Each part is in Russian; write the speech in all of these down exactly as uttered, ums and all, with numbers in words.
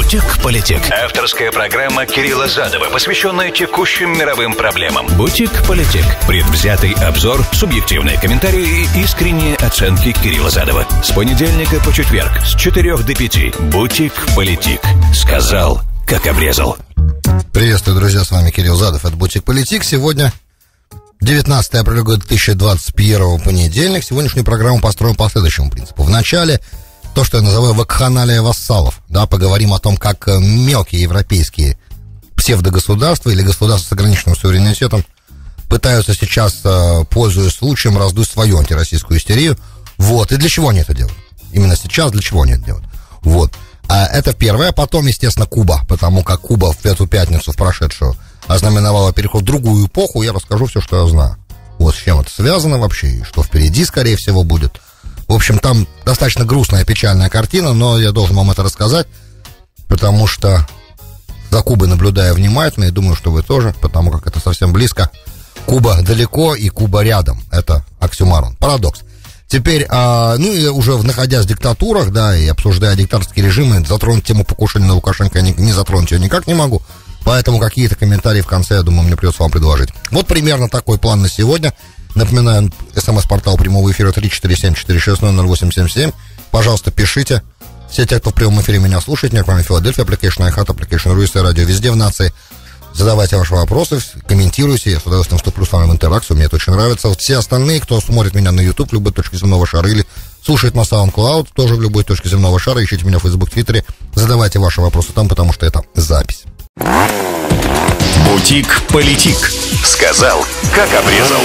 «Бутик-политик». Авторская программа Кирилла Задова, посвященная текущим мировым проблемам. «Бутик-политик». Предвзятый обзор, субъективные комментарии и искренние оценки Кирилла Задова. С понедельника по четверг с четырех до пяти. «Бутик-политик». Сказал, как обрезал. Приветствую, друзья, с вами Кирилл Задов. Это «Бутик-политик». Сегодня девятнадцатое апреля года две тысячи двадцать первого, понедельник. Сегодняшнюю программу построим по следующему принципу. Вначале то, что я называю вакханалия вассалов. Да, поговорим о том, как мелкие европейские псевдогосударства или государства с ограниченным суверенитетом пытаются сейчас, пользуясь случаем, раздуть свою антироссийскую истерию. Вот. И для чего они это делают? Именно сейчас для чего они это делают? Вот. А это первое. Потом, естественно, Куба. Потому как Куба в эту пятницу, в прошедшую, ознаменовала переход в другую эпоху. Я расскажу все, что я знаю. Вот с чем это связано вообще, и что впереди, скорее всего, будет. В общем, там достаточно грустная, печальная картина, но я должен вам это рассказать, потому что за Кубой наблюдаю внимательно, и думаю, что вы тоже, потому как это совсем близко. Куба далеко, и Куба рядом. Это оксюморон, парадокс. Теперь, а, ну и уже находясь в диктатурах, да, и обсуждая диктаторские режимы, затронуть тему покушения на Лукашенко, не, не затронуть ее никак не могу. Поэтому какие-то комментарии в конце, я думаю, мне придется вам предложить. Вот примерно такой план на сегодня. Напоминаю, смс-портал прямого эфира три четыре семь четыре шесть ноль ноль восемь семь семь. Пожалуйста, пишите. Все те, кто в прямом эфире меня слушает, не кроме Филадельфия, Application iHeart, Application Руиса, радио везде в нации. Задавайте ваши вопросы, комментируйте, я с удовольствием вступлю с вами в интеракцию, мне это очень нравится. Вот все остальные, кто смотрит меня на YouTube в любой точке земного шара или слушает на SoundCloud, тоже в любой точке земного шара, ищите меня в Facebook, Твиттере, задавайте ваши вопросы там, потому что это запись. «Бутик-политик». Сказал, как обрезал.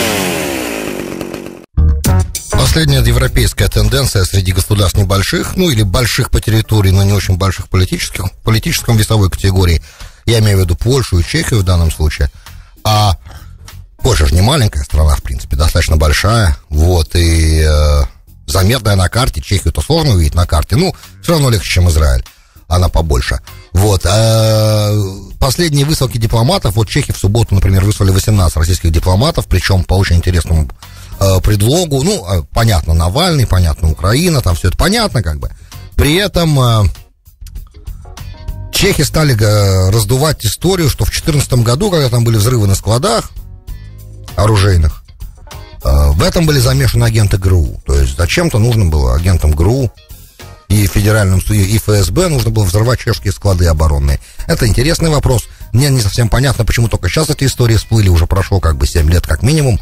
Последняя европейская тенденция среди государств небольших, ну или больших по территории, но не очень больших политических, в политическом весовой категории, я имею в виду Польшу и Чехию в данном случае, а Польша же не маленькая страна, в принципе, достаточно большая, вот, и э, заметная на карте, Чехию-то сложно увидеть на карте, ну, все равно легче, чем Израиль, она побольше, вот, э, последние высылки дипломатов, вот Чехи в субботу, например, выслали восемнадцать российских дипломатов, причем по очень интересному предлогу, ну, понятно, Навальный, понятно, Украина, там все это понятно, как бы. При этом э, чехи стали э, раздувать историю, что в две тысячи четырнадцатом году, когда там были взрывы на складах оружейных, э, в этом были замешаны агенты ГРУ. То есть зачем-то нужно было агентам ГРУ и Федеральным и ФСБ нужно было взорвать чешские склады оборонные. Это интересный вопрос. Мне не совсем понятно, почему только сейчас эти истории всплыли, уже прошло как бы семь лет как минимум.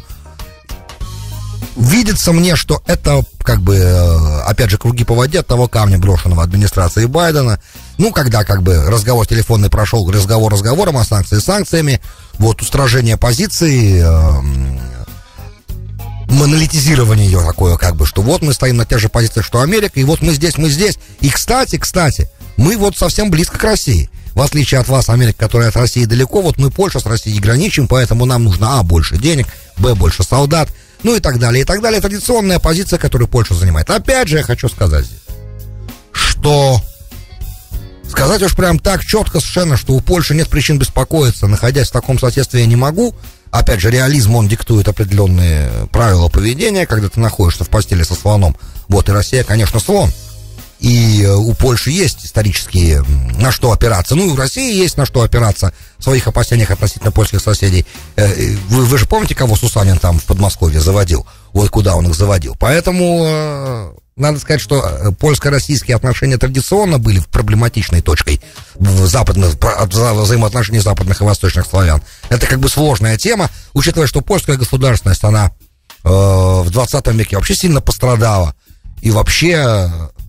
Видится мне, что это, как бы, опять же, круги по воде от того камня, брошенного администрацией Байдена. Ну, когда, как бы, разговор телефонный прошел, разговор разговором, а санкции санкциями, вот, устражение позиции, э, монолитизирование ее такое, как бы, что вот мы стоим на тех же позициях, что Америка, и вот мы здесь, мы здесь. И, кстати, кстати, мы вот совсем близко к России. В отличие от вас, Америка, которая от России далеко, вот мы Польша с Россией граничим, поэтому нам нужно, а, больше денег, б, больше солдат, ну и так далее, и так далее. Традиционная позиция, которую Польша занимает. Опять же, я хочу сказать здесь, что сказать уж прям так четко совершенно, что у Польши нет причин беспокоиться, находясь в таком соседстве, я не могу. Опять же, реализм, он диктует определенные правила поведения, когда ты находишься в постели со слоном. Вот, и Россия, конечно, слон. И у Польши есть исторические на что опираться. Ну, и у России есть на что опираться в своих опасениях относительно польских соседей. Вы, вы же помните, кого Сусанин там в Подмосковье заводил? Вот куда он их заводил. Поэтому надо сказать, что польско-российские отношения традиционно были проблематичной точкой в западных, взаимоотношений западных и восточных славян. Это как бы сложная тема, учитывая, что польская государственность, она э, в двадцатом веке вообще сильно пострадала. И вообще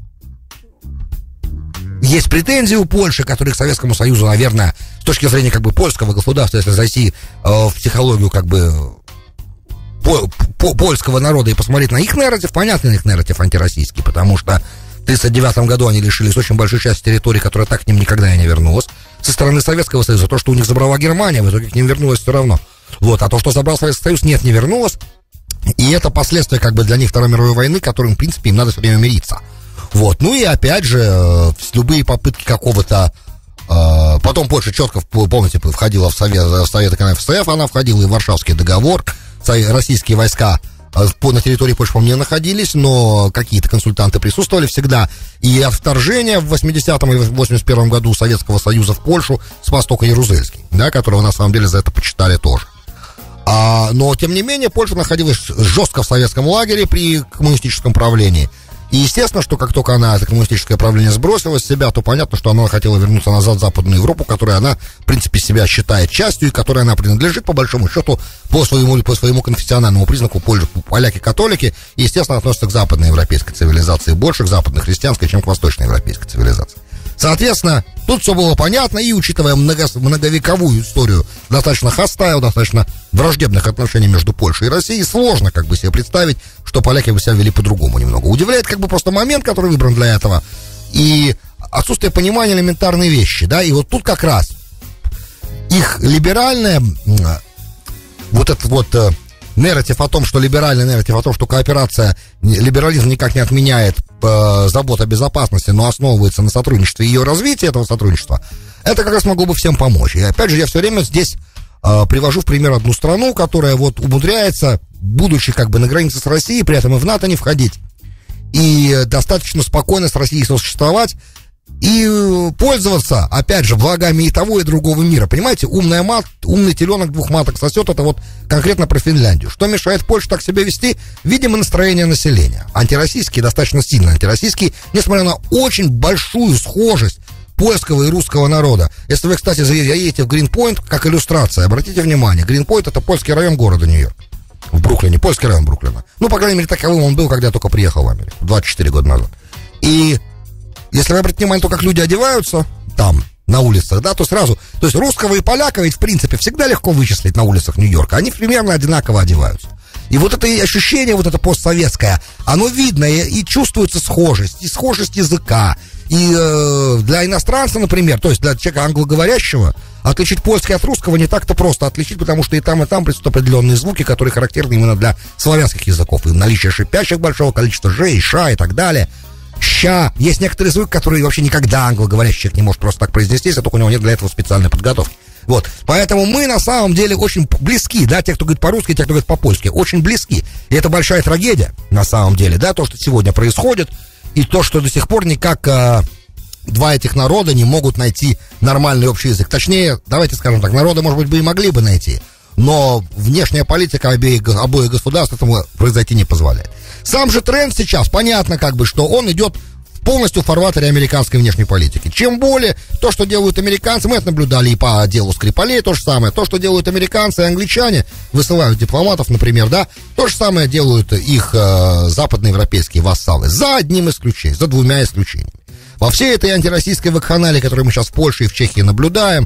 есть претензии у Польши, которые к Советскому Союзу, наверное, с точки зрения как бы польского государства, если зайти э, в психологию как бы по, по, польского народа и посмотреть на их нарратив, понятный их нарратив антироссийский, потому что в тридцать девятом году они лишились очень большой части территории, которая так к ним никогда и не вернулась. Со стороны Советского Союза то, что у них забрала Германия, в итоге к ним вернулось все равно. Вот, а то, что забрал Советский Союз, нет, не вернулось. И это последствия как бы для них Второй мировой войны, которым, в принципе, им надо все время мириться. Вот, ну и опять же, любые попытки какого-то... Э, потом Польша четко, помните, входила в Совет, в Совет КНФСФ, она входила и в Варшавский договор. Российские войска на территории Польши, по-моему, не находились, но какие-то консультанты присутствовали всегда. И от вторжения в восьмидесятом и восемьдесят первом году Советского Союза в Польшу спас только Ярузельский, да, которого на самом деле за это почитали тоже. А, но, тем не менее, Польша находилась жестко в советском лагере при коммунистическом правлении. И естественно, что как только она, это коммунистическое правление, сбросила с себя, то понятно, что она хотела вернуться назад в Западную Европу, которой она, в принципе, себя считает частью, и которой она принадлежит, по большому счету, по своему, по своему конфессиональному признаку, поляки-католики, и, естественно, относятся к западноевропейской цивилизации, больше к западно-христианской, чем к восточноевропейской цивилизации. Соответственно, тут все было понятно, и учитывая много, многовековую историю достаточно хостайл, достаточно враждебных отношений между Польшей и Россией, сложно как бы себе представить, что поляки бы себя вели по-другому немного. Удивляет как бы просто момент, который выбран для этого, и отсутствие понимания элементарной вещи, да, и вот тут как раз их либеральная, вот этот вот нарратив о том, что либеральный нарратив о том, что кооперация, либерализм никак не отменяет э, забот о безопасности, но основывается на сотрудничестве и ее развитии этого сотрудничества, это как раз могло бы всем помочь. И опять же, я все время здесь э, привожу в пример одну страну, которая вот умудряется, будучи как бы на границе с Россией, при этом и в НАТО не входить, и достаточно спокойно с Россией сосуществовать, и пользоваться, опять же, благами и того, и другого мира. Понимаете, умная мат, умный теленок двух маток сосет, это вот конкретно про Финляндию. Что мешает Польше так себя вести? Видимо, настроение населения. Антироссийские, достаточно сильно антироссийские, несмотря на очень большую схожесть польского и русского народа. Если вы, кстати, заедете в Гринпойнт, как иллюстрация, обратите внимание, Гринпойнт — это польский район города Нью-Йорк. В Бруклине, польский район Бруклина. Ну, по крайней мере, таковым он был, когда я только приехал в Америку, двадцать четыре года назад. И если вы обратите внимание, то как люди одеваются там, на улицах, да, то сразу, то есть русского и поляка ведь, в принципе, всегда легко вычислить на улицах Нью-Йорка, они примерно одинаково одеваются. И вот это ощущение, вот это постсоветское, оно видно, и, и чувствуется схожесть, и схожесть языка, и э, для иностранца, например, то есть для человека англоговорящего, отличить польский от русского не так-то просто отличить, потому что и там, и там присутствуют определенные звуки, которые характерны именно для славянских языков, и наличие шипящих большого количества ж и ша и так далее. Ща. Есть некоторые звуки, которые вообще никогда англоговорящий человек не может просто так произнести, если только у него нет для этого специальной подготовки. Вот. Поэтому мы на самом деле очень близки, да, те, кто говорит по-русски, те, кто говорит по-польски, очень близки. И это большая трагедия, на самом деле, да, то, что сегодня происходит, и то, что до сих пор никак а, два этих народа не могут найти нормальный общий язык. Точнее, давайте скажем так, народы, может быть, бы и могли бы найти, но внешняя политика обеих, обоих государств этому произойти не позволяет. Сам же тренд сейчас, понятно как бы, что он идет полностью в фарватере американской внешней политики. Чем более, то, что делают американцы, мы это наблюдали и по делу Скрипалей, то же самое, то, что делают американцы и англичане, высылают дипломатов, например, да, то же самое делают их э, западноевропейские вассалы, за одним исключением, за двумя исключениями. Во всей этой антироссийской вакханалии, которую мы сейчас в Польше и в Чехии наблюдаем,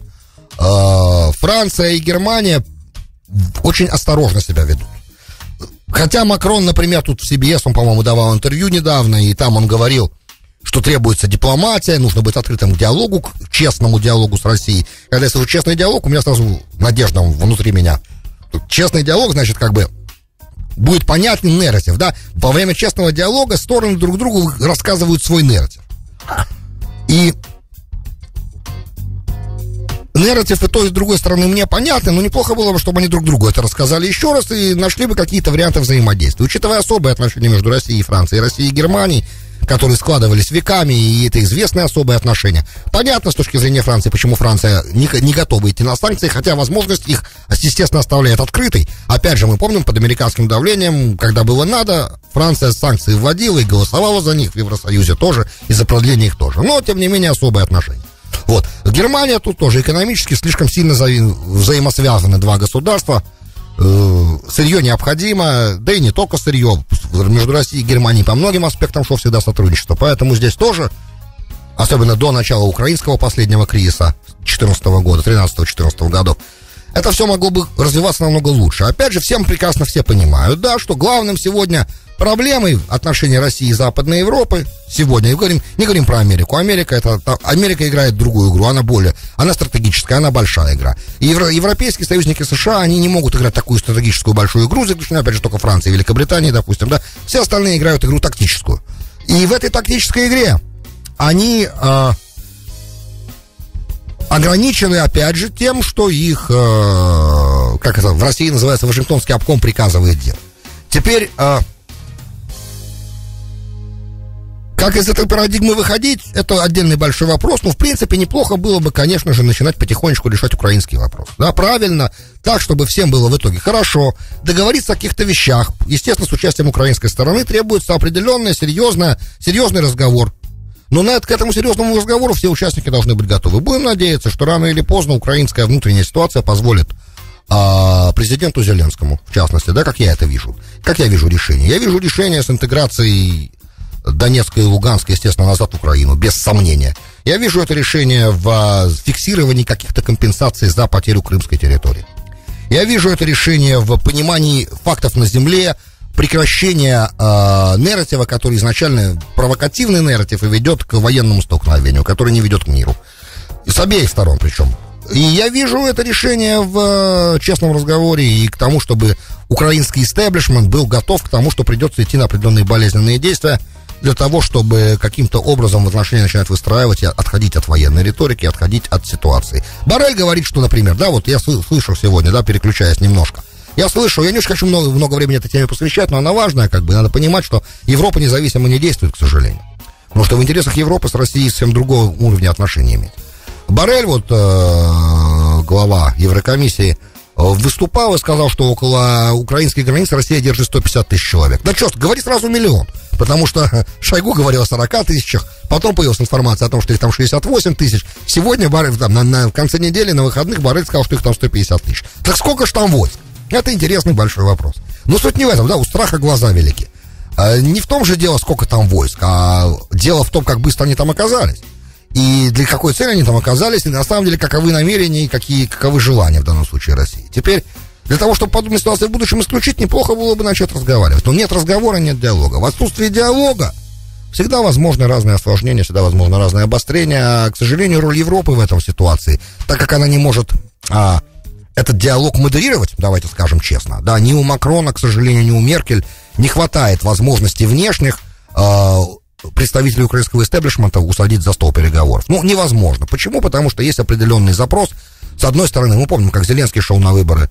э, Франция и Германия очень осторожно себя ведут. Хотя Макрон, например, тут в си би эс, он, по-моему, давал интервью недавно, и там он говорил, что требуется дипломатия, нужно быть открытым к диалогу, к честному диалогу с Россией. Когда я скажу честный диалог, у меня сразу надежда внутри меня. Честный диалог, значит, как бы будет понятный нарратив, да? Во время честного диалога стороны друг другу рассказывают свой нарратив. И нарратив и той, и с другой стороны мне понятны, но неплохо было бы, чтобы они друг другу это рассказали еще раз и нашли бы какие-то варианты взаимодействия. Учитывая особые отношения между Россией и Францией, Россией и Германией, которые складывались веками, и это известные особые отношения. Понятно с точки зрения Франции, почему Франция не, не готова идти на санкции, хотя возможность их, естественно, оставляет открытой. Опять же, мы помним, под американским давлением, когда было надо, Франция санкции вводила и голосовала за них в Евросоюзе тоже, и за продление их тоже. Но, тем не менее, особые отношения. Вот. Германия тут тоже экономически слишком сильно взаимосвязаны два государства. Сырье необходимо, да и не только сырье. Между Россией и Германией по многим аспектам шло всегда сотрудничество. Поэтому здесь тоже, особенно до начала украинского последнего кризиса четырнадцатого года, тринадцатого-четырнадцатого годов, это все могло бы развиваться намного лучше. Опять же, всем прекрасно все понимают, да, что главным сегодня проблемой отношений России и Западной Европы сегодня, не говорим, не говорим про Америку. Америка, это, Америка играет другую игру, она более, она стратегическая, она большая игра. И евро, европейские союзники США, они не могут играть такую стратегическую большую игру, заключена, опять же, только Франция и Великобритания, допустим, да. Все остальные играют игру тактическую. И в этой тактической игре они э, ограничены, опять же, тем, что их, э, как это в России называется, Вашингтонский обком приказывает делать. Теперь, э, как из этой парадигмы выходить, это отдельный большой вопрос. Но, в принципе, неплохо было бы, конечно же, начинать потихонечку решать украинский вопрос. Да, правильно, так, чтобы всем было в итоге хорошо. Договориться о каких-то вещах. Естественно, с участием украинской стороны требуется определенный, серьезный, серьезный разговор. Но на это, к этому серьезному разговору все участники должны быть готовы. Будем надеяться, что рано или поздно украинская внутренняя ситуация позволит а, президенту Зеленскому, в частности, да, как я это вижу. Как я вижу решение? Я вижу решение с интеграцией Донецкой и Луганской, естественно, назад в Украину, без сомнения. Я вижу это решение в фиксировании каких-то компенсаций за потерю крымской территории. Я вижу это решение в понимании фактов на земле, прекращение э, нарратива, который изначально провокативный нарратив и ведет к военному столкновению, который не ведет к миру. И с обеих сторон причем. И я вижу это решение в э, честном разговоре и к тому, чтобы украинский истеблишмент был готов к тому, что придется идти на определенные болезненные действия для того, чтобы каким-то образом в отношения начинать выстраивать и отходить от военной риторики, отходить от ситуации. Боррель говорит, что, например, да, вот я слышал сегодня, да, переключаясь немножко, я слышу, я не очень хочу много, много времени этой теме посвящать, но она важная, как бы, надо понимать, что Европа независимо не действует, к сожалению. Потому что в интересах Европы с Россией совсем другого уровня отношений иметь. Боррель, вот, э, глава Еврокомиссии, выступал и сказал, что около украинской границы Россия держит сто пятьдесят тысяч человек. Да что, говори сразу миллион. Потому что Шойгу говорил о сорока тысячах, потом появилась информация о том, что их там шестьдесят восемь тысяч. Сегодня, Боррель, там, на, на конце недели, на выходных, Боррель сказал, что их там сто пятьдесят тысяч. Так сколько ж там войск? Это интересный большой вопрос. Но суть не в этом, да, у страха глаза велики. А, не в том же дело, сколько там войск, а дело в том, как быстро они там оказались. И для какой цели они там оказались, и на самом деле каковы намерения и какие, каковы желания в данном случае России. Теперь, для того, чтобы подобные ситуации в будущем исключить, неплохо было бы начать разговаривать. Но нет разговора, нет диалога. В отсутствии диалога всегда возможны разные осложнения, всегда возможно разные обострения. А, к сожалению, роль Европы в этом ситуации, так как она не может а, этот диалог модерировать, давайте скажем честно, да, ни у Макрона, к сожалению, ни у Меркель не хватает возможностей внешних а, представителей украинского истеблишмента усадить за стол переговоров. Ну, невозможно. Почему? Потому что есть определенный запрос. С одной стороны, мы помним, как Зеленский шел на выборы,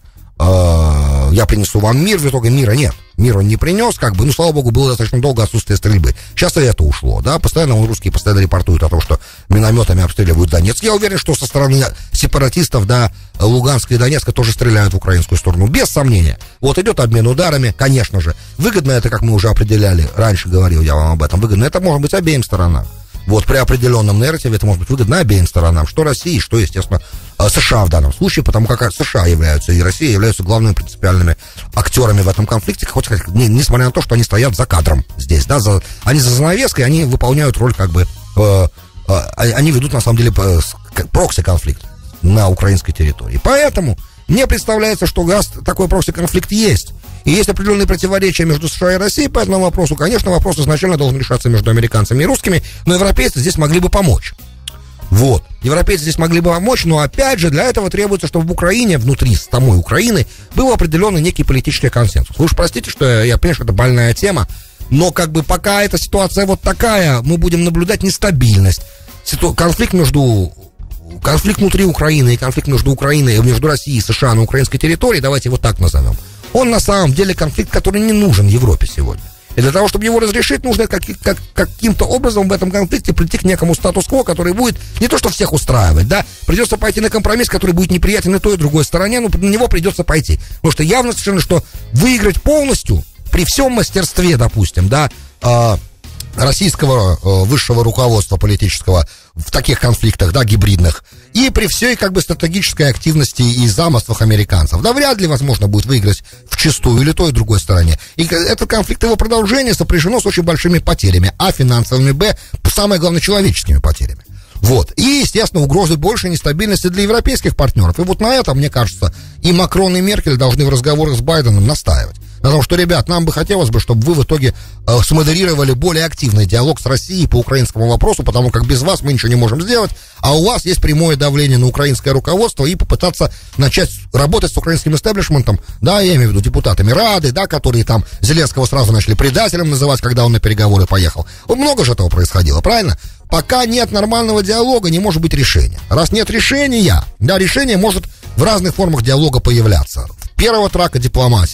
э, я принесу вам мир, в итоге мира нет. Мир он не принес, как бы, ну, слава богу, было достаточно долго отсутствие стрельбы. Сейчас и это ушло, да, постоянно он, русские постоянно репортуют о том, что минометами обстреливают Донецк. Я уверен, что со стороны сепаратистов, да, Луганска и Донецка тоже стреляют в украинскую сторону, без сомнения. Вот идет обмен ударами, конечно же. Выгодно это, как мы уже определяли, раньше говорил я вам об этом, выгодно это может быть обеим сторонам. Вот при определенном нарративе это может быть выгодно обеим сторонам, что России, что, естественно, США в данном случае, потому как США являются и Россия являются главными принципиальными актерами в этом конфликте, хоть, не, несмотря на то, что они стоят за кадром здесь, да, за, они за занавеской, они выполняют роль, как бы, э, э, они ведут, на самом деле, прокси-конфликт на украинской территории. Поэтому мне представляется, что раз такой прокси-конфликт есть, и есть определенные противоречия между США и Россией по этому вопросу. Конечно, вопрос изначально должен решаться между американцами и русскими, но европейцы здесь могли бы помочь. Вот. Европейцы здесь могли бы помочь, но опять же для этого требуется, чтобы в Украине, внутри самой Украины, был определенный некий политический консенсус. Вы уж простите, что я, я понимаю, что это больная тема, но как бы пока эта ситуация вот такая, мы будем наблюдать нестабильность. Ситу... Конфликт между... Конфликт внутри Украины и конфликт между Украиной, между Россией и США на украинской территории, давайте его так назовем. Он на самом деле конфликт, который не нужен Европе сегодня. И для того, чтобы его разрешить, нужно как, как, каким-то образом в этом конфликте прийти к некому статус-кво, который будет не то что всех устраивать, да, придется пойти на компромисс, который будет неприятен и той, и другой стороне, но на него придется пойти. Потому что явно совершенно, что выиграть полностью, при всем мастерстве, допустим, да, э, российского э, высшего руководства политического в таких конфликтах, да, гибридных, и при всей, как бы, стратегической активности и замыслах американцев, да, вряд ли возможно будет выиграть вчистую или той, и другой стороне. И этот конфликт, его продолжение сопряжено с очень большими потерями, а финансовыми, б, самое главное, человеческими потерями. Вот. И, естественно, угрозы большей нестабильности для европейских партнеров. И вот на этом, мне кажется, и Макрон, и Меркель должны в разговорах с Байденом настаивать. На том, что, ребят, нам бы хотелось бы, чтобы вы в итоге э, смодерировали более активный диалог с Россией по украинскому вопросу, потому как без вас мы ничего не можем сделать, а у вас есть прямое давление на украинское руководство, и попытаться начать работать с украинским истеблишментом, да, я имею в виду депутатами Рады, да, которые там Зеленского сразу начали предателем называть, когда он на переговоры поехал. Вот много же этого происходило, правильно? Пока нет нормального диалога, не может быть решения. Раз нет решения, да, решение может в разных формах диалога появляться. Первого трака дипломатии,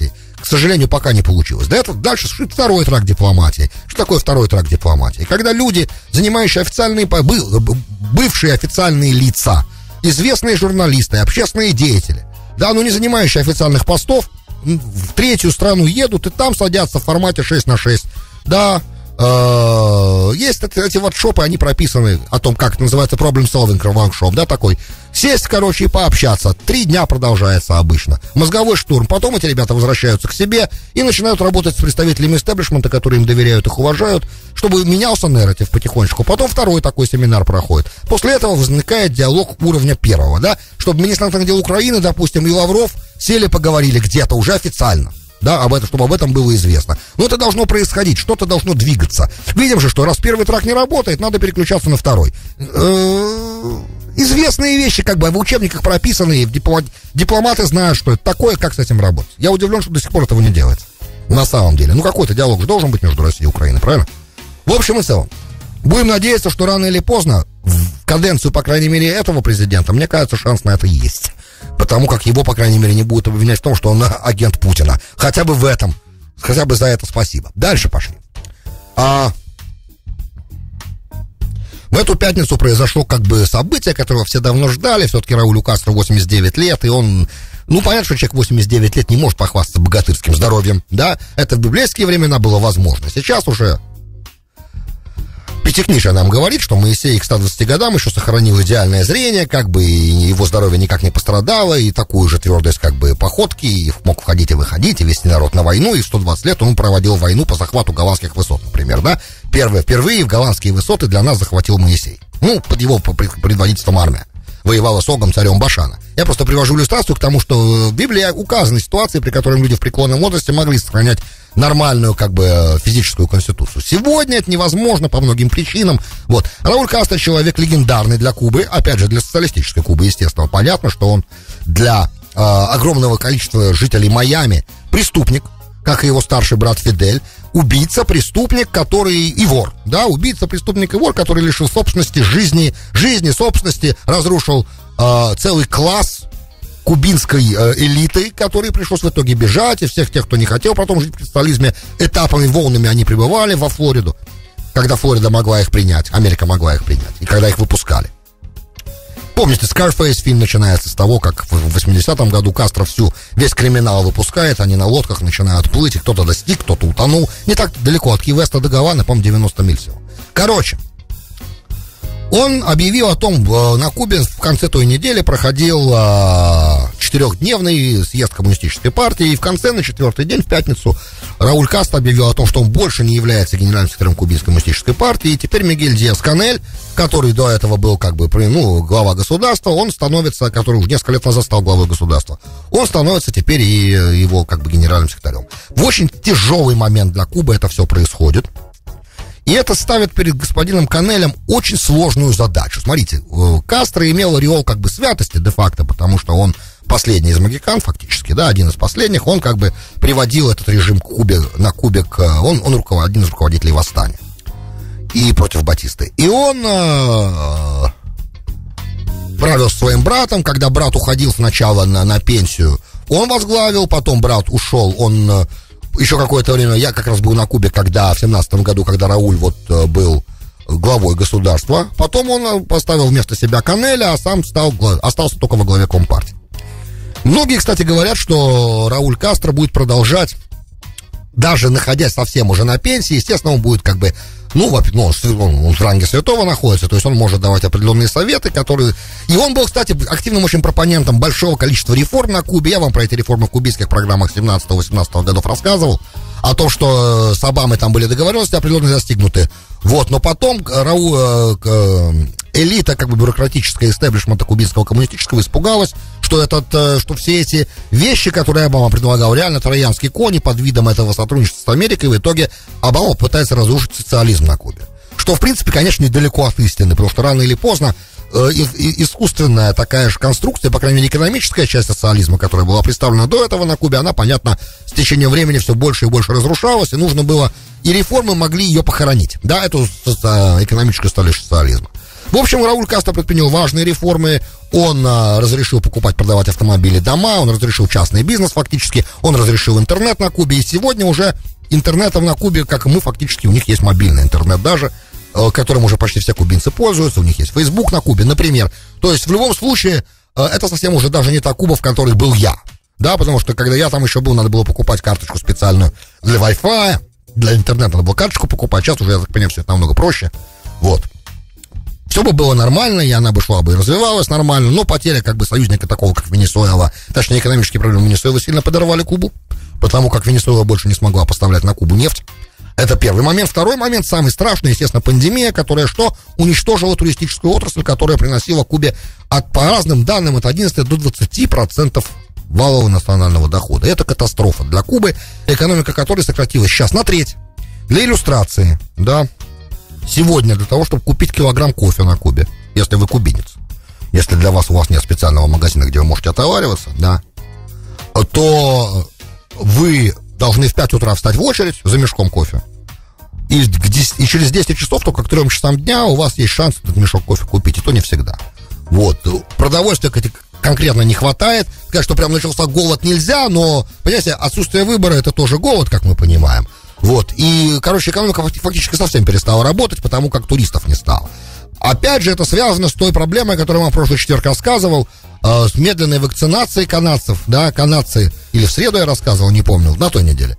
к сожалению, пока не получилось. Да, это дальше второй трак дипломатии. Что такое второй трак дипломатии? Когда люди, занимающие официальные, бывшие официальные лица, известные журналисты, общественные деятели, да, но не занимающие официальных постов, в третью страну едут и там садятся в формате шесть на шесть. Да, э, есть эти воркшопы, они прописаны о том, как это называется, problem solving workshop, да, такой. Сесть, короче, и пообщаться. Три дня продолжается обычно. Мозговой штурм. Потом эти ребята возвращаются к себе и начинают работать с представителями истеблишмента, которые им доверяют, их уважают, чтобы менялся нарратив потихонечку. Потом второй такой семинар проходит. После этого возникает диалог уровня первого, да, чтобы министр иностранных дел Украины, допустим, и Лавров сели, поговорили где-то уже официально. Да, об этом, чтобы об этом было известно. Но это должно происходить, что-то должно двигаться. Видим же, что раз первый трак не работает, надо переключаться на второй. Известные вещи, как бы в учебниках прописанные, дипломаты знают, что это такое, как с этим работать. Я удивлен, что до сих пор этого не делается. На самом деле. Ну, какой-то диалог же должен быть между Россией и Украиной, правильно? В общем и целом, будем надеяться, что рано или поздно, в каденцию, по крайней мере, этого президента, мне кажется, шанс на это есть. Потому как его, по крайней мере, не будут обвинять в том, что он агент Путина. Хотя бы в этом. Хотя бы за это спасибо. Дальше пошли. А... В эту пятницу произошло как бы событие, которого все давно ждали. Все-таки Раулю Кастро восемьдесят девять лет, и он... Ну, понятно, что человек восемьдесят девять лет не может похвастаться богатырским здоровьем, да? Это в библейские времена было возможно. Сейчас уже... Пятикнижие нам говорит, что Моисей к ста двадцати годам еще сохранил идеальное зрение, как бы его здоровье никак не пострадало, и такую же твердость как бы походки, и мог входить и выходить, и вести народ на войну, и в сто двадцать лет он проводил войну по захвату голландских высот, например, да? Первое, впервые в голландские высоты для нас захватил Моисей. Ну, под его предводительством армия воевала с Огом, царем Башана. Я просто привожу иллюстрацию к тому, что в Библии указаны ситуации, при которых люди в преклонном возрасте могли сохранять нормальную, как бы, физическую конституцию. Сегодня это невозможно по многим причинам. Вот. Рауль Кастро человек легендарный для Кубы, опять же, для социалистической Кубы, естественно. Понятно, что он для э, огромного количества жителей Майами преступник, как и его старший брат Фидель, убийца, преступник, который и вор, да, убийца, преступник и вор, который лишил собственности, жизни, жизни, собственности, разрушил э, целый класс кубинской э, элиты, которые пришлось в итоге бежать, и всех тех, кто не хотел потом жить при социализме, этапами, волнами они прибывали во Флориду, когда Флорида могла их принять, Америка могла их принять, и когда их выпускали. Помните, Scarface фильм начинается с того, как в восьмидесятом году Кастро всю, весь криминал выпускает, они на лодках начинают плыть, и кто-то достиг, кто-то утонул. Не так далеко, от Ки-Веста до Гаваны, по-моему, девяносто миль всего. Короче, он объявил о том, на Кубе в конце той недели проходил а, четырехдневный съезд коммунистической партии, и в конце, на четвертый день, в пятницу, Рауль Кастро объявил о том, что он больше не является генеральным секретарем кубинской коммунистической партии, и теперь Мигель Диас-Канель, который до этого был, как бы, ну, глава государства, он становится, который уже несколько лет назад стал главой государства, он становится теперь и его, как бы, генеральным секретарем. В очень тяжелый момент для Кубы это все происходит. И это ставит перед господином Канелем очень сложную задачу. Смотрите, Кастро имел ореол как бы святости де-факто, потому что он последний из магикан, фактически, да, один из последних, он как бы приводил этот режим к Кубе, на Кубе к... Он, он руковод, один из руководителей восстания. И против Батисты. И он э, правил с своим братом, когда брат уходил сначала на, на пенсию, он возглавил, потом брат ушел, он... Э, еще какое-то время, я как раз был на Кубе, когда в семнадцатом году, когда Рауль вот был главой государства. Потом он поставил вместо себя Канеля, а сам стал, остался только во главе Компартии. Многие, кстати, говорят, что Рауль Кастро будет продолжать, даже находясь совсем уже на пенсии, естественно, он будет как бы, ну, ну он, он в ранге святого находится, то есть он может давать определенные советы, которые... И он был, кстати, активным очень пропонентом большого количества реформ на Кубе. Я вам про эти реформы в кубинских программах семнадцатого-восемнадцатого годов рассказывал, о том, что с Обамой там были договоренности определенные достигнуты. Вот, но потом Рау, элита, как бы бюрократическая, истеблишмента кубинского коммунистического испугалась, что, этот, что все эти вещи, которые Обама предлагал, реально троянские кони под видом этого сотрудничества с Америкой, в итоге Обама пытается разрушить социализм на Кубе. Что, в принципе, конечно, недалеко от истины, потому что рано или поздно э, искусственная такая же конструкция, по крайней мере, экономическая часть социализма, которая была представлена до этого на Кубе, она, понятно, с течением времени все больше и больше разрушалась, и нужно было, и реформы могли ее похоронить, да, эту э, экономическую столицу социализма. В общем, Рауль Кастро предпринял важные реформы. Он а, разрешил покупать, продавать автомобили, дома, он разрешил частный бизнес фактически, он разрешил интернет на Кубе, и сегодня уже интернетом на Кубе, как и мы, фактически, у них есть мобильный интернет даже, э, которым уже почти все кубинцы пользуются, у них есть Facebook на Кубе, например. То есть, в любом случае, э, это совсем уже даже не та Куба, в которой был я, да, потому что, когда я там еще был, надо было покупать карточку специальную для Wi-Fi, для интернета надо было карточку покупать, сейчас уже, я так понимаю, все это намного проще, вот. Все бы было нормально, и она бы шла бы и развивалась нормально, но потеря как бы союзника такого, как Венесуэла, точнее, экономические проблемы Венесуэлы сильно подорвали Кубу, потому как Венесуэла больше не смогла поставлять на Кубу нефть. Это первый момент. Второй момент, самый страшный, естественно, пандемия, которая что? Уничтожила туристическую отрасль, которая приносила Кубе, от, по разным данным, от одиннадцати до двадцати процентов валового национального дохода. Это катастрофа для Кубы, экономика которой сократилась сейчас на треть. Для иллюстрации, да, сегодня для того, чтобы купить килограмм кофе на Кубе, если вы кубинец, если для вас у вас нет специального магазина, где вы можете отовариваться, да, то вы должны в пять утра встать в очередь за мешком кофе. И, и через десять часов, только к трем часам дня, у вас есть шанс этот мешок кофе купить, и то не всегда. Вот. Продовольствия конкретно не хватает. Сказать, что прям начался голод, нельзя, но, понимаете, отсутствие выбора — это тоже голод, как мы понимаем. Вот. И, короче, экономика фактически совсем перестала работать, потому как туристов не стало. Опять же, это связано с той проблемой, которую я вам в прошлый четверг рассказывал, э, с медленной вакцинацией канадцев, да, канадцы, или в среду я рассказывал, не помню, на той неделе.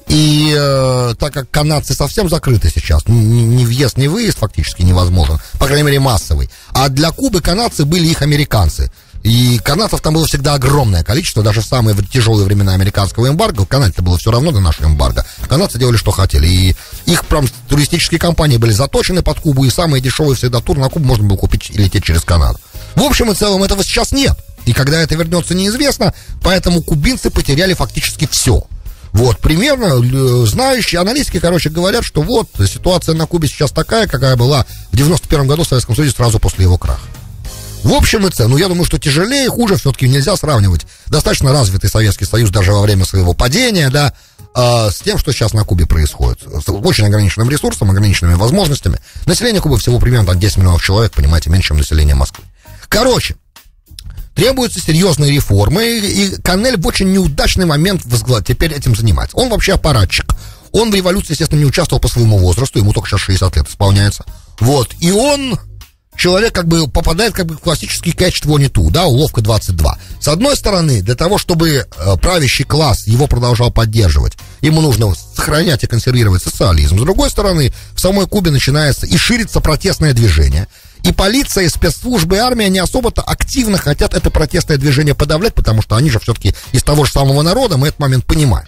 И э, так как канадцы совсем закрыты сейчас, ни, ни въезд, ни выезд фактически невозможен, по крайней мере массовый, а для Кубы канадцы были их американцы. И канадцев там было всегда огромное количество, даже в самые тяжелые времена американского эмбарго. В Канаде-то было все равно до нашего эмбарго. Канадцы делали, что хотели. И их прям туристические компании были заточены под Кубу, и самые дешевые всегда тур на Кубу можно было купить и лететь через Канаду. В общем и целом этого сейчас нет. И когда это вернется, неизвестно, поэтому кубинцы потеряли фактически все. Вот, примерно, знающие аналитики, короче, говорят, что вот, ситуация на Кубе сейчас такая, какая была в девяносто первом году в Советском Союзе сразу после его краха. В общем и целом, ну, я думаю, что тяжелее и хуже все-таки нельзя сравнивать. Достаточно развитый Советский Союз даже во время своего падения, да, э, с тем, что сейчас на Кубе происходит. С очень ограниченным ресурсом, ограниченными возможностями. Население Кубы всего примерно десять миллионов человек, понимаете, меньше, чем население Москвы. Короче, требуются серьезные реформы, и Канель в очень неудачный момент возглавил, теперь этим занимается. Он вообще аппаратчик. Он в революции, естественно, не участвовал по своему возрасту, ему только сейчас шестьдесят лет исполняется. Вот, и он... Человек как бы попадает как бы в классический catch двадцать два, да, уловка двадцать два. С одной стороны, для того, чтобы э, правящий класс его продолжал поддерживать, ему нужно сохранять и консервировать социализм. С другой стороны, в самой Кубе начинается и ширится протестное движение. И полиция, и спецслужбы, и армия не особо-то активно хотят это протестное движение подавлять, потому что они же все-таки из того же самого народа, мы этот момент понимаем.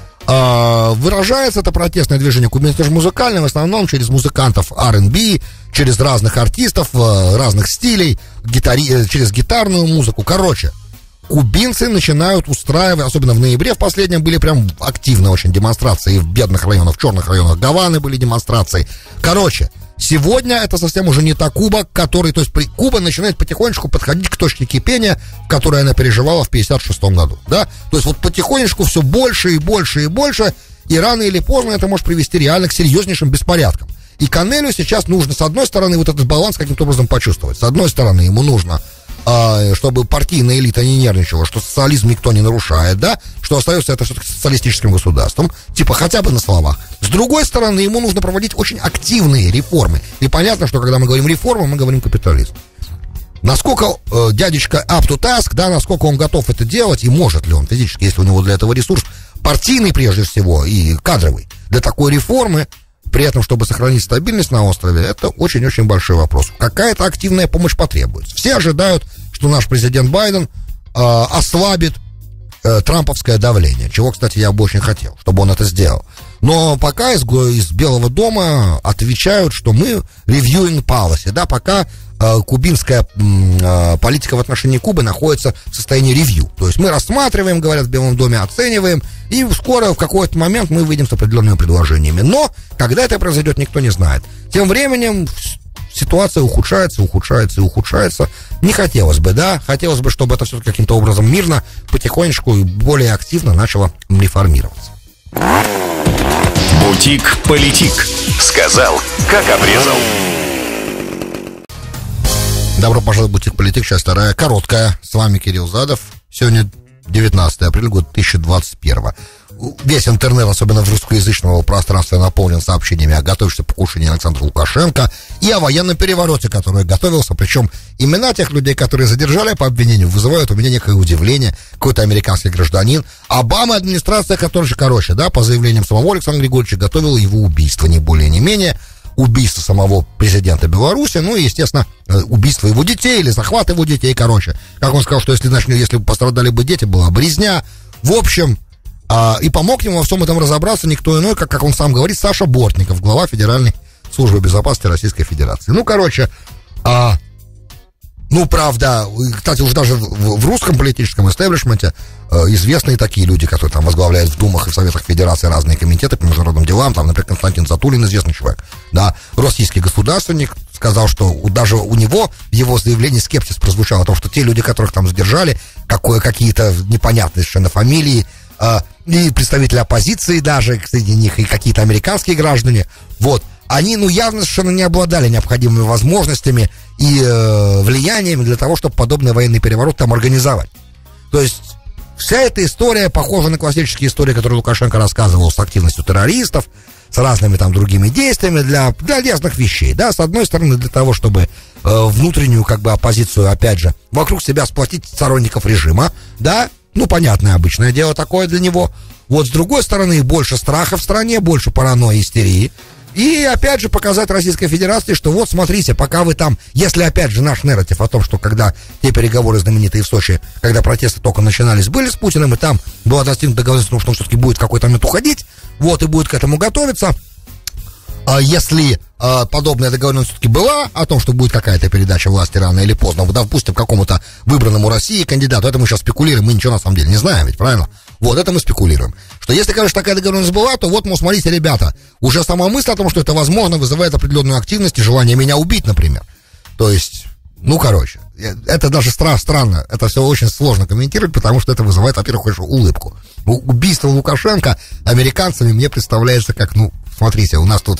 Uh, выражается это протестное движение кубинцев тоже музыкально, в основном через музыкантов ар энд би, через разных артистов, uh, разных стилей, гитари... через гитарную музыку. Короче, кубинцы начинают устраивать, особенно в ноябре в последнем были прям активно очень демонстрации, и в бедных районах, в черных районах Гаваны были демонстрации. Короче, сегодня это совсем уже не та Куба, который, то есть Куба начинает потихонечку подходить к точке кипения, в которой она переживала в пятьдесят шестом году, да, то есть вот потихонечку все больше и больше и больше, и рано или поздно это может привести реально к серьезнейшим беспорядкам. И Канелю сейчас нужно, с одной стороны, вот этот баланс каким-то образом почувствовать, с одной стороны, ему нужно, чтобы партийная элита не нервничала, что социализм никто не нарушает, да, что остается это все-таки социалистическим государством, типа хотя бы на словах. С другой стороны, ему нужно проводить очень активные реформы. И понятно, что когда мы говорим реформы, мы говорим капитализм. Насколько э, дядечка up to task, да, насколько он готов это делать, и может ли он физически, если у него для этого ресурс партийный прежде всего и кадровый, для такой реформы, при этом, чтобы сохранить стабильность на острове, это очень-очень большой вопрос. Какая-то активная помощь потребуется. Все ожидают, что наш президент Байден э, ослабит э, трамповское давление, чего, кстати, я бы очень хотел, чтобы он это сделал. Но пока из, из Белого дома отвечают, что мы reviewing policy, да, пока э, кубинская э, политика в отношении Кубы находится в состоянии ревью. То есть мы рассматриваем, говорят в Белом доме, оцениваем, и скоро в какой-то момент мы выйдем с определенными предложениями. Но когда это произойдет, никто не знает. Тем временем ситуация ухудшается, ухудшается и ухудшается. Не хотелось бы, да, хотелось бы, чтобы это все каким-то образом мирно, потихонечку и более активно начало реформироваться. Бутик-политик. Сказал, как обрезал. Добро пожаловать в «Бутик Политик», часть вторая, короткая. С вами Кирилл Задов. Сегодня девятнадцатое апреля, год две тысячи двадцать первый. Весь интернет, особенно в русскоязычного пространства, наполнен сообщениями о готовящемся покушении Александра Лукашенко и о военном перевороте, который готовился. Причем имена тех людей, которые задержали по обвинению, вызывают у меня некое удивление. Какой-то американский гражданин. Обама, администрация, которая же, короче, да, по заявлениям самого Александра Григорьевича, готовила его убийство, не более, не менее. Убийство самого президента Беларуси, ну и, естественно, убийство его детей или захват его детей, короче. Как он сказал, что если, значит, если бы пострадали бы дети, была бы резня. В общем, а, и помог ему во всем этом разобраться никто иной, как, как он сам говорит, Саша Бортников, глава Федеральной службы безопасности Российской Федерации. Ну, короче, а, ну, правда, кстати, уже даже в, в русском политическом истеблишменте э, известные такие люди, которые там возглавляют в Думах и в Советах Федерации разные комитеты по международным делам, там, например, Константин Затулин, известный человек, да, российский государственник, сказал, что даже у него в его заявлении скепсис прозвучал о том, что те люди, которых там задержали, какое, какие-то непонятные совершенно фамилии, э, и представители оппозиции даже среди них, и какие-то американские граждане, вот, они, ну, явно совершенно не обладали необходимыми возможностями и э, влиянием для того, чтобы подобный военный переворот там организовать. То есть вся эта история похожа на классические истории, которые Лукашенко рассказывал с активностью террористов, с разными там другими действиями для, для разных вещей, да, с одной стороны для того, чтобы э, внутреннюю как бы оппозицию, опять же, вокруг себя сплотить сторонников режима, да, ну, понятное обычное дело такое для него. Вот с другой стороны больше страха в стране, больше паранойи, истерии. И, опять же, показать Российской Федерации, что вот, смотрите, пока вы там, если, опять же, наш нарратив о том, что когда те переговоры знаменитые в Сочи, когда протесты только начинались, были с Путиным, и там была достигнута договоренность, что он все-таки будет в какой-то момент уходить, вот, и будет к этому готовиться. А если а, подобная договоренность все-таки была о том, что будет какая-то передача власти рано или поздно, допустим, какому-то выбранному России кандидату, это мы сейчас спекулируем, мы ничего на самом деле не знаем, ведь, правильно? Вот, это мы спекулируем. Что если, конечно, такая договоренность была, то вот, мол, смотрите, ребята, уже сама мысль о том, что это возможно, вызывает определенную активность и желание меня убить, например. То есть, ну, короче, это даже стра- странно, это все очень сложно комментировать, потому что это вызывает, во-первых, конечно, улыбку. Убийство Лукашенко американцами мне представляется как, ну, смотрите, у нас тут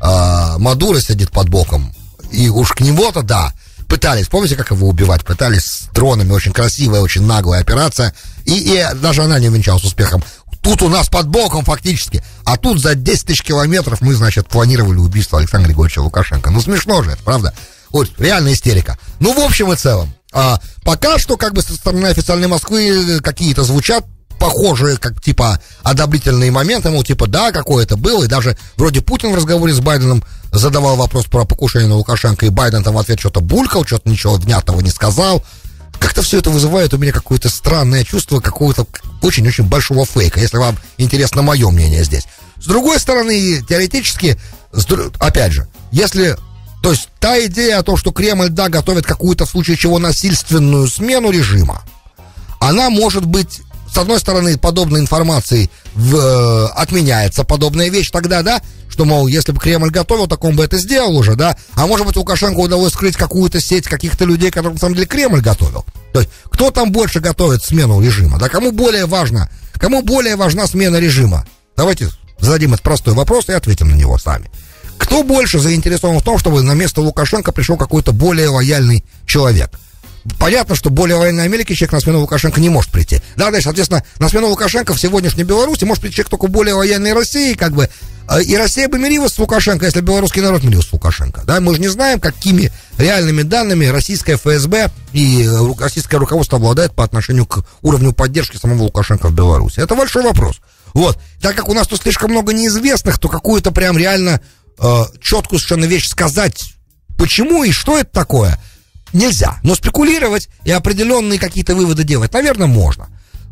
э, Мадуро сидит под боком, и уж к нему-то, да, пытались, помните, как его убивать? Пытались с дронами, очень красивая, очень наглая операция, и, и даже она не увенчалась успехом. Тут у нас под боком фактически, а тут за десять тысяч километров мы, значит, планировали убийство Александра Григорьевича Лукашенко. Ну, смешно же это, правда? Вот, реальная истерика. Ну, в общем и целом, а, пока что, как бы, со стороны официальной Москвы какие-то звучат похожие, как, типа, одобрительные моменты, мол, типа, да, какое-то было, и даже вроде Путин в разговоре с Байденом задавал вопрос про покушение на Лукашенко, и Байден там в ответ что-то булькал, что-то ничего внятного не сказал. Как-то все это вызывает у меня какое-то странное чувство какого-то очень-очень большого фейка, если вам интересно мое мнение здесь. С другой стороны, теоретически, опять же, если... То есть та идея о том, что Кремль, да, готовит какую-то в случае чего насильственную смену режима, она может быть... С одной стороны, подобной информацией в, э, отменяется подобная вещь тогда, да, что, мол, если бы Кремль готовил, так он бы это сделал уже, да, а может быть, Лукашенко удалось скрыть какую-то сеть каких-то людей, которые, на самом деле, Кремль готовил. То есть, кто там больше готовит смену режима, да, кому более важно, кому более важна смена режима? Давайте зададим этот простой вопрос и ответим на него сами. Кто больше заинтересован в том, чтобы на место Лукашенко пришел какой-то более лояльный человек? Понятно, что более военной Америки человек на смену Лукашенко не может прийти. Да, значит, соответственно, на смену Лукашенко в сегодняшней Беларуси может прийти человек только более военной России, как бы. И Россия бы мирилась с Лукашенко, если белорусский народ мирился с Лукашенко. Да, мы же не знаем, какими реальными данными российское эф эс бэ и российское руководство обладает по отношению к уровню поддержки самого Лукашенко в Беларуси. Это большой вопрос. Вот. Так как у нас тут слишком много неизвестных, то какую-то прям реально э, четкую совершенно вещь сказать, почему и что это такое, нельзя. Но спекулировать и определенные какие-то выводы делать, наверное, можно.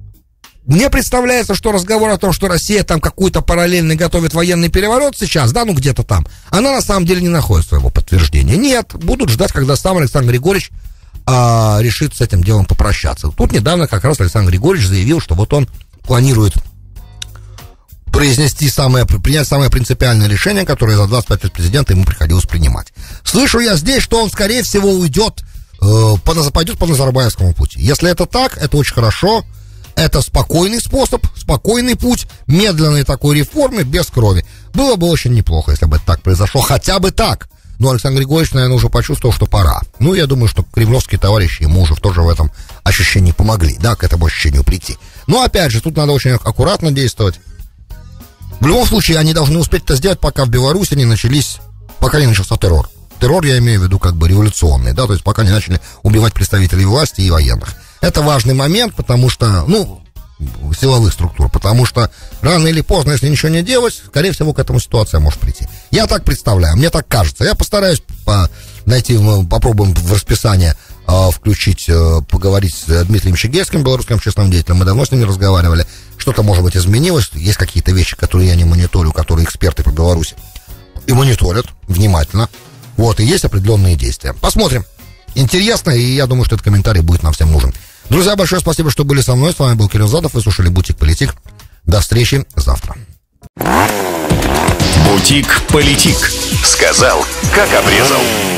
Мне представляется, что разговор о том, что Россия там какую-то параллельно готовит военный переворот сейчас, да, ну где-то там, она на самом деле не находит своего подтверждения. Нет, будут ждать, когда сам Александр Григорьевич а, решит с этим делом попрощаться. Тут недавно как раз Александр Григорьевич заявил, что вот он планирует произнести самое, принять самое принципиальное решение, которое за двадцать пять лет президента ему приходилось принимать. Слышу я здесь, что он, скорее всего, уйдет, э, по, пойдет по Назарбаевскому пути. Если это так, это очень хорошо. Это спокойный способ, спокойный путь, медленной такой реформы, без крови. Было бы очень неплохо, если бы это так произошло, хотя бы так. но Александр Григорьевич, наверное, уже почувствовал, что пора. Ну, я думаю, что кремлевские товарищи ему уже тоже в этом ощущении помогли, да, к этому ощущению прийти. Но, опять же, тут надо очень аккуратно действовать. В любом случае, они должны успеть это сделать, пока в Беларуси не начались, пока не начался террор. Террор, я имею в виду, как бы революционный, да, то есть пока не начали убивать представителей власти и военных. Это важный момент, потому что, ну, силовых структур, потому что рано или поздно, если ничего не делать, скорее всего, к этому ситуация может прийти. Я так представляю, мне так кажется. Я постараюсь по, найти, попробуем в расписание э, включить, э, поговорить с Дмитрием Щегельским, белорусским общественным деятелем. Мы давно с ними разговаривали. Что-то, может быть, изменилось. Есть какие-то вещи, которые я не мониторю, которые эксперты по Беларуси и мониторят внимательно. Вот, и есть определенные действия. Посмотрим. Интересно, и я думаю, что этот комментарий будет нам всем нужен. Друзья, большое спасибо, что были со мной. С вами был Кирилл Задов. Вы слушали «Бутик-Политик». До встречи завтра. «Бутик-Политик». Сказал, как обрезал.